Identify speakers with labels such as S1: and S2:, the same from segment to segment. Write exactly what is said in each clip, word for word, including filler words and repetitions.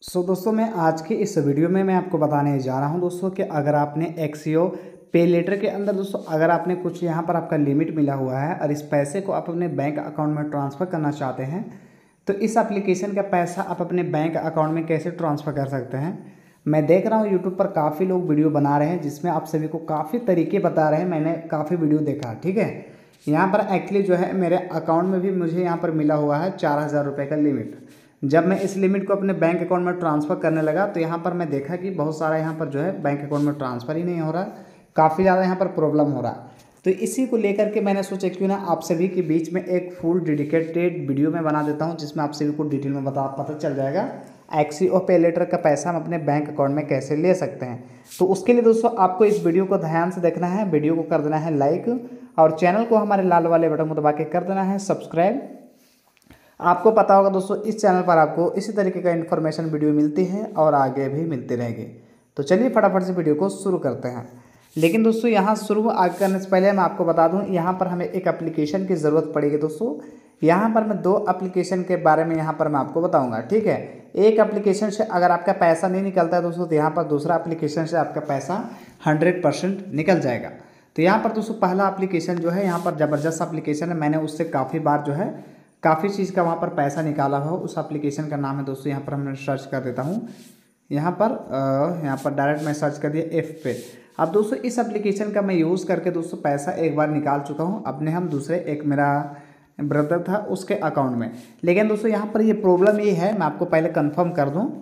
S1: सो so, दोस्तों मैं आज की इस वीडियो में मैं आपको बताने जा रहा हूं दोस्तों कि अगर आपने एक्सियो पे लेटर के अंदर दोस्तों अगर आपने कुछ यहां पर आपका लिमिट मिला हुआ है और इस पैसे को आप अपने बैंक अकाउंट में ट्रांसफ़र करना चाहते हैं तो इस एप्लीकेशन का पैसा आप अपने बैंक अकाउंट में कैसे ट्रांसफ़र कर सकते हैं। मैं देख रहा हूँ यूट्यूब पर काफ़ी लोग वीडियो बना रहे हैं जिसमें आप सभी को काफ़ी तरीके बता रहे हैं। मैंने काफ़ी वीडियो देखा, ठीक है। यहाँ पर एक्चुअली जो है मेरे अकाउंट में भी मुझे यहाँ पर मिला हुआ है चार हज़ार रुपये का लिमिट। जब मैं इस लिमिट को अपने बैंक अकाउंट में ट्रांसफ़र करने लगा तो यहाँ पर मैं देखा कि बहुत सारा यहाँ पर जो है बैंक अकाउंट में ट्रांसफ़र ही नहीं हो रहा, काफ़ी ज़्यादा यहाँ पर प्रॉब्लम हो रहा। तो इसी को लेकर के मैंने सोचा क्यों ना आप सभी के बीच में एक फुल डेडिकेटेड वीडियो में बना देता हूँ जिसमें आप सभी को डिटेल में बता पता चल जाएगा एक्सियो पे लेटर का पैसा हम अपने बैंक अकाउंट में कैसे ले सकते हैं। तो उसके लिए दोस्तों आपको इस वीडियो को ध्यान से देखना है, वीडियो को कर देना है लाइक और चैनल को हमारे लाल वाले बटन को दबा के कर देना है सब्सक्राइब। आपको पता होगा दोस्तों इस चैनल पर आपको इसी तरीके का इन्फॉर्मेशन वीडियो मिलती है और आगे भी मिलती रहेगी। तो चलिए फटाफट से वीडियो को शुरू करते हैं। लेकिन दोस्तों यहाँ शुरू आगे करने से पहले मैं आपको बता दूँ यहाँ पर हमें एक एप्लीकेशन की ज़रूरत पड़ेगी दोस्तों। यहाँ पर मैं दो एप्लीकेशन के बारे में यहाँ पर मैं आपको बताऊँगा, ठीक है। एक एप्लीकेशन से अगर आपका पैसा नहीं निकलता है दोस्तों तो यहाँ पर दूसरा एप्लीकेशन से आपका पैसा हंड्रेड परसेंट निकल जाएगा। तो यहाँ पर दोस्तों पहला एप्लीकेशन जो है यहाँ पर ज़बरदस्त एप्लीकेशन है, मैंने उससे काफ़ी बार जो है काफ़ी चीज़ का वहाँ पर पैसा निकाला हो। उस एप्लीकेशन का नाम है दोस्तों, यहाँ पर हमने सर्च कर देता हूँ, यहाँ पर यहाँ पर डायरेक्ट मैं सर्च कर दिया एफ पे। अब दोस्तों इस एप्लीकेशन का मैं यूज़ करके दोस्तों पैसा एक बार निकाल चुका हूँ अपने हम दूसरे एक मेरा ब्रदर था उसके अकाउंट में। लेकिन दोस्तों यहाँ पर ये प्रॉब्लम ये है, मैं आपको पहले कन्फर्म कर दूँ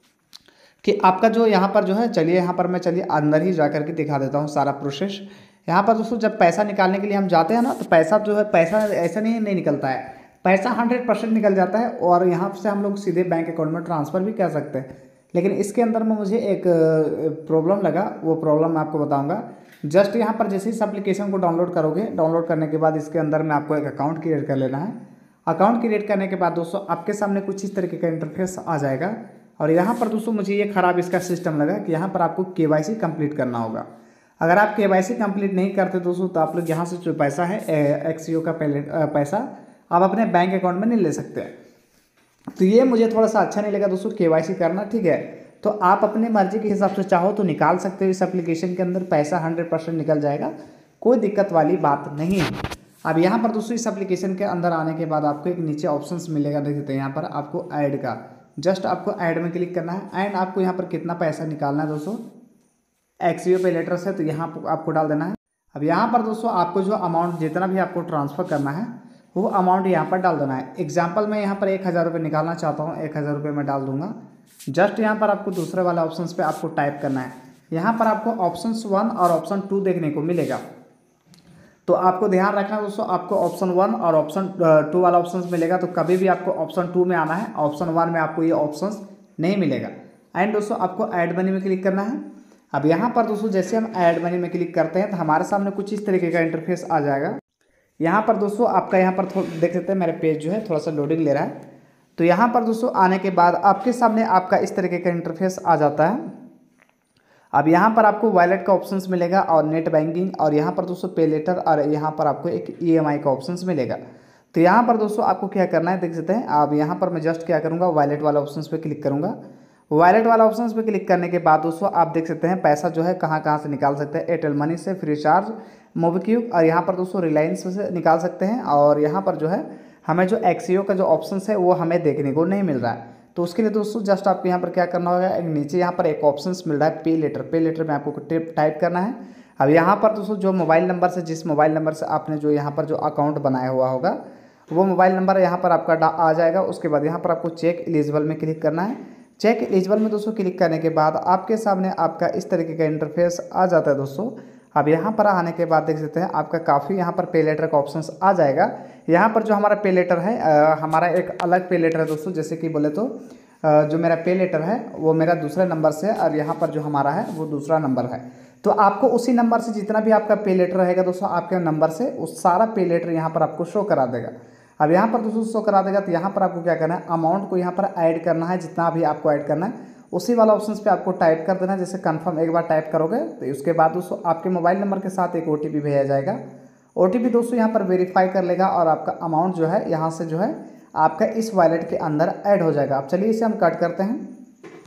S1: कि आपका जो यहाँ पर जो है, चलिए यहाँ पर मैं चलिए अंदर ही जा करके दिखा देता हूँ सारा प्रोसेस। यहाँ पर दोस्तों जब पैसा निकालने के लिए हम जाते हैं ना तो पैसा जो है पैसा ऐसा नहीं नहीं निकलता है, पैसा हंड्रेड परसेंट निकल जाता है और यहाँ से हम लोग सीधे बैंक अकाउंट में ट्रांसफ़र भी कर सकते हैं। लेकिन इसके अंदर में मुझे एक प्रॉब्लम लगा, वो प्रॉब्लम मैं आपको बताऊंगा। जस्ट यहाँ पर जैसे इस एप्लीकेशन को डाउनलोड करोगे, डाउनलोड करने के बाद इसके अंदर में आपको एक अकाउंट क्रिएट कर लेना है। अकाउंट क्रिएट करने के बाद दोस्तों आपके सामने कुछ इस तरीके का इंटरफेस आ जाएगा और यहाँ पर दोस्तों मुझे ये ख़राब इसका सिस्टम लगा कि यहाँ पर आपको के वाई सी कम्प्लीट करना होगा। अगर आप के वाई सी कम्प्लीट नहीं करते दोस्तों तो आप लोग यहाँ से जो पैसा है एक्सियो का पैसा आप अपने बैंक अकाउंट में नहीं ले सकते। तो ये मुझे थोड़ा सा अच्छा नहीं लगा दोस्तों केवाईसी करना, ठीक है। तो आप अपने मर्जी के हिसाब से चाहो तो निकाल सकते हो, इस एप्लीकेशन के अंदर पैसा हंड्रेड परसेंट निकल जाएगा, कोई दिक्कत वाली बात नहीं है। अब यहाँ पर दोस्तों इस एप्लीकेशन के अंदर आने के बाद आपको एक नीचे ऑप्शंस मिलेगा, देख सकते हैं यहाँ पर आपको ऐड का, जस्ट आपको ऐड में क्लिक करना है एंड आपको यहाँ पर कितना पैसा निकालना है दोस्तों एक्सियो पे लेटर से, तो यहाँ आपको डाल देना है। अब यहाँ पर दोस्तों आपको जो अमाउंट जितना भी आपको ट्रांसफ़र करना है वो अमाउंट यहाँ पर डाल देना है। एग्जाम्पल मैं यहाँ पर एक हज़ार रुपये निकालना चाहता हूँ, एक हज़ार रुपये मैं डाल दूंगा। जस्ट यहाँ पर आपको दूसरे वाले ऑप्शंस पे आपको टाइप करना है। यहाँ पर आपको ऑप्शन वन और ऑप्शन टू देखने को मिलेगा, तो आपको ध्यान रखना है दोस्तों, आपको ऑप्शन वन और ऑप्शन टू वाला ऑप्शन मिलेगा तो कभी भी आपको ऑप्शन टू में आना है, ऑप्शन वन में आपको ये ऑप्शन नहीं मिलेगा। एंड दोस्तों आपको ऐड मनी में क्लिक करना है। अब यहाँ पर दोस्तों जैसे हम ऐड मनी में क्लिक करते हैं तो हमारे सामने कुछ इस तरीके का इंटरफेस आ जाएगा। यहाँ पर दोस्तों आपका यहाँ पर देख सकते हैं मेरा पेज जो है थोड़ा सा लोडिंग ले रहा है। तो यहाँ पर दोस्तों आने के बाद आपके सामने आपका इस तरीके का इंटरफेस आ जाता है। अब यहाँ पर आपको वॉलेट का ऑप्शंस मिलेगा और नेट बैंकिंग और यहाँ पर दोस्तों पे लेटर और यहाँ पर आपको एक ई एम आई का ऑप्शंस मिलेगा। तो यहाँ पर दोस्तों आपको क्या करना है देख सकते हैं। अब यहाँ पर मैं जस्ट क्या करूँगा वॉलेट वाला ऑप्शंस पे क्लिक करूँगा। वॉलेट वाला ऑप्शंस पे क्लिक करने के बाद दोस्तों आप देख सकते हैं पैसा जो है कहाँ कहाँ से निकाल सकते हैं। एयरटेल मनी से, फ्री चार्ज, मोबीक्विक और यहाँ पर दोस्तों रिलायंस से निकाल सकते हैं। और यहाँ पर जो है हमें जो एक्सियो का जो ऑप्शन है वो हमें देखने को नहीं मिल रहा है। तो उसके लिए दोस्तों जस्ट आपको यहाँ पर क्या करना होगा, एक नीचे यहाँ पर एक ऑप्शन मिल रहा है पे लेटर, पे लेटर में आपको टाइप करना है। अब यहाँ पर दोस्तों जो मोबाइल नंबर से, जिस मोबाइल नंबर से आपने जो यहाँ पर जो अकाउंट बनाया हुआ होगा वो मोबाइल नंबर यहाँ पर आपका आ जाएगा। उसके बाद यहाँ पर आपको चेक एलिजिबल में क्लिक करना है। चेक एलिजिबल में दोस्तों क्लिक करने के बाद आपके सामने आपका इस तरीके का इंटरफेस आ जाता है दोस्तों। अब यहाँ पर आने के बाद देख सकते हैं आपका काफ़ी यहाँ पर पे लेटर का ऑप्शंस आ जाएगा। यहाँ पर जो हमारा पे लेटर है आ, हमारा एक अलग पे लेटर है दोस्तों, जैसे कि बोले तो आ, जो मेरा पे लेटर है वो मेरा दूसरे नंबर से और यहाँ पर जो हमारा है वो दूसरा नंबर है। तो आपको उसी नंबर से जितना भी आपका पे लेटर रहेगा दोस्तों आपके नंबर से उस सारा पे लेटर यहाँ पर आपको शो करा देगा। अब यहाँ पर दोस्तों शो करा देगा तो यहाँ पर आपको क्या करना है, अमाउंट को यहाँ पर ऐड करना है, जितना भी आपको ऐड करना है उसी वाला ऑप्शन पे आपको टाइप कर देना है। जैसे कंफर्म एक बार टाइप करोगे तो उसके बाद दोस्तों आपके मोबाइल नंबर के साथ एक ओटीपी भेजा जाएगा। ओटीपी दोस्तों यहाँ पर वेरीफाई कर लेगा और आपका अमाउंट जो है यहाँ से जो है आपका इस वॉलेट के अंदर ऐड हो जाएगा। अब चलिए इसे हम कट करते हैं।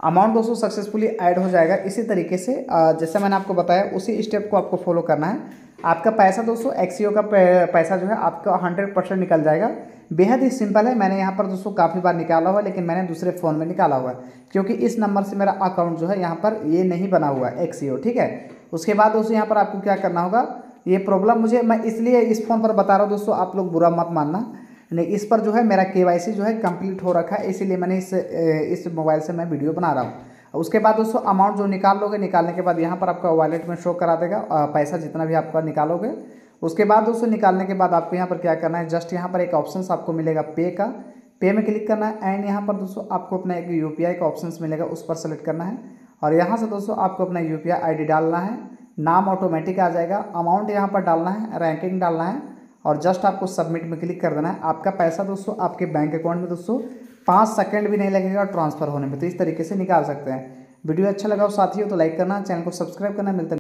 S1: अमाउंट दोस्तों सक्सेसफुली ऐड हो जाएगा। इसी तरीके से जैसे मैंने आपको बताया उसी स्टेप को आपको फॉलो करना है। आपका पैसा दोस्तों एक्सीओ का पैसा जो है आपका हंड्रेड परसेंट निकल जाएगा। बेहद ही सिंपल है। मैंने यहाँ पर दोस्तों काफ़ी बार निकाला हुआ है, लेकिन मैंने दूसरे फ़ोन में निकाला हुआ है क्योंकि इस नंबर से मेरा अकाउंट जो है यहाँ पर ये नहीं बना हुआ है एक्सीओ, ठीक है। उसके बाद दोस्तों यहाँ पर आपको क्या करना होगा, ये प्रॉब्लम मुझे मैं इसलिए इस फ़ोन पर बता रहा हूँ दोस्तों, आप लोग बुरा मत मानना। नहीं, इस पर जो है मेरा केवाईसी जो है कंप्लीट हो रखा है, इसीलिए मैंने इस इस मोबाइल से मैं वीडियो बना रहा हूँ। उसके बाद दोस्तों अमाउंट जो निकाल लोगे, निकालने के बाद यहाँ पर आपका वॉलेट में शो करा देगा पैसा जितना भी आपका निकालोगे। उसके बाद दोस्तों निकालने के बाद आपको यहाँ पर क्या करना है, जस्ट यहाँ पर एक ऑप्शन आपको मिलेगा पे का, पे में क्लिक करना है। एंड यहाँ पर दोस्तों आपको अपना एक यूपीआई का ऑप्शन मिलेगा, उस पर सेलेक्ट करना है और यहाँ से दोस्तों आपको अपना यूपीआई आईडी डालना है। नाम ऑटोमेटिक आ जाएगा, अमाउंट यहाँ पर डालना है, रैंकिंग डालना है और जस्ट आपको सबमिट में क्लिक कर देना है। आपका पैसा दोस्तों आपके बैंक अकाउंट में दोस्तों पाँच सेकंड भी नहीं लगेगा ट्रांसफ़र होने में। तो इस तरीके से निकाल सकते हैं। वीडियो अच्छा लगा हो साथियों तो लाइक करना, चैनल को सब्सक्राइब करना। मिलते हैं।